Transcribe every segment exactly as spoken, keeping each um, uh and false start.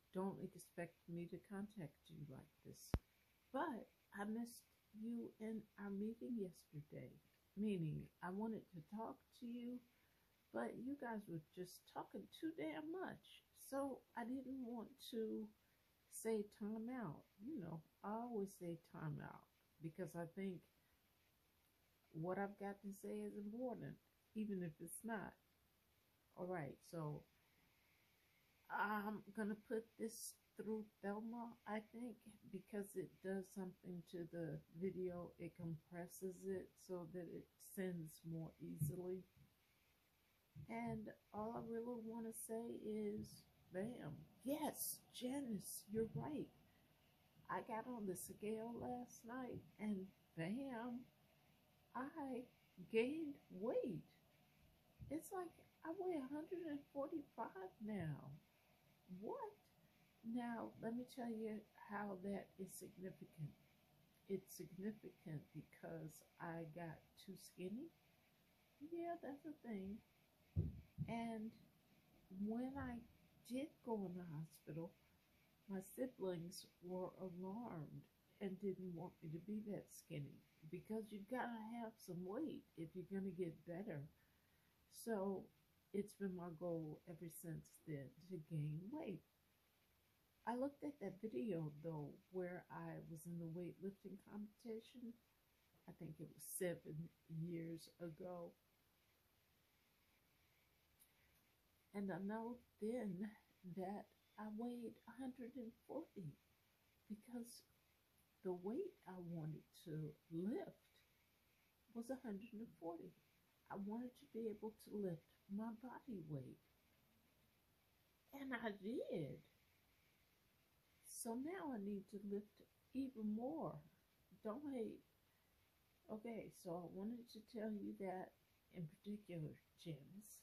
don't expect me to contact you like this. But I missed you in our meeting yesterday. Meaning, I wanted to talk to you, but you guys were just talking too damn much. So I didn't want to say time out. You know, I always say time out because I think what I've got to say is important, even if it's not. All right, so I'm gonna put this through Thelma, I think, because it does something to the video. It compresses it so that it sends more easily. And all I really want to say is, bam. Yes, Janice, you're right. I got on the scale last night and bam, I gained weight. It's like I weigh one hundred forty-five now. What? Now, let me tell you how that is significant. It's significant because I got too skinny. Yeah, that's a thing. And when I did go in the hospital, my siblings were alarmed and didn't want me to be that skinny because you gotta have some weight if you're gonna get better. So it's been my goal ever since then to gain weight. I looked at that video though where I was in the weightlifting competition. I think it was seven years ago. And I know then that I weighed one hundred forty because the weight I wanted to lift was one hundred forty. I wanted to be able to lift my body weight. And I did. So now I need to lift even more. Don't hate. Okay, so I wanted to tell you that in particular, Janice.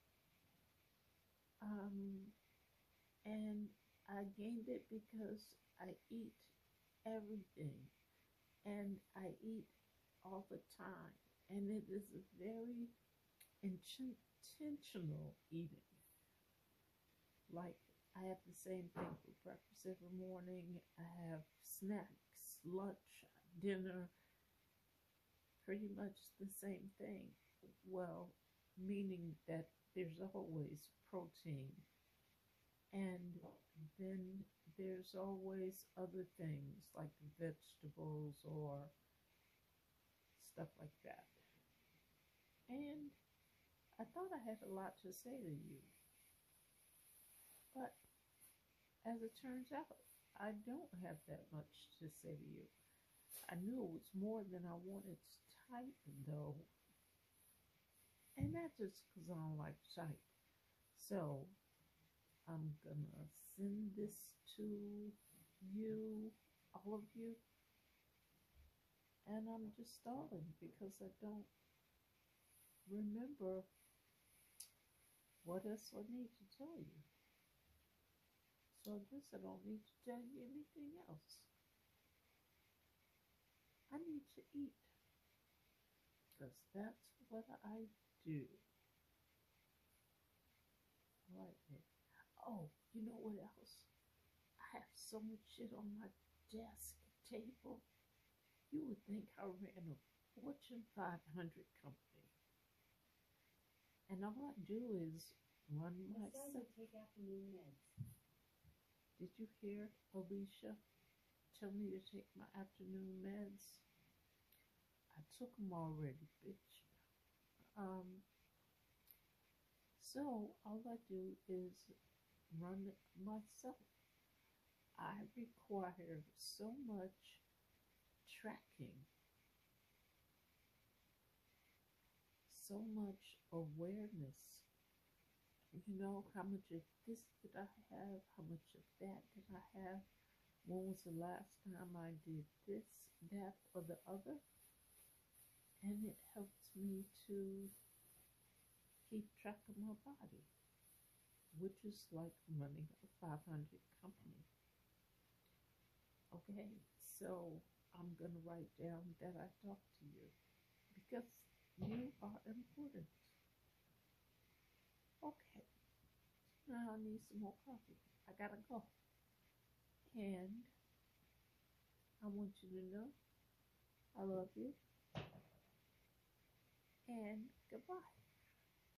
Um, and I gained it because I eat everything and I eat all the time. And it is a very intentional eating. Like, I have the same thing for breakfast every morning. I have snacks, lunch, dinner, pretty much the same thing. Well, meaning that there's always protein, and then there's always other things like vegetables or stuff like that. And I thought I had a lot to say to you, but as it turns out, I don't have that much to say to you. I knew it was more than I wanted to type, though, and that's just because I don't like to type. So I'm gonna send this to you, all of you, and I'm just stalling because I don't remember what else I need to tell you. So I guess I don't need to tell you anything else. I need to eat because that's what I do. Right there. Oh, you know what else? I have so much shit on my desk table. You would think I ran a Fortune five hundred company. And all I do is run myself. Take afternoon meds. Did you hear Alicia tell me to take my afternoon meds? I took them already, bitch. Um, so all I do is run it myself. I require so much tracking, so much awareness. You know, how much of this did I have? How much of that did I have? When was the last time I did this, that, or the other? And it helps me to keep track of my body, which is like running a five hundred company. Okay, so I'm going to write down that I talked to you because you are important. Okay, now I need some more coffee. I gotta go. And I want you to know I love you and goodbye.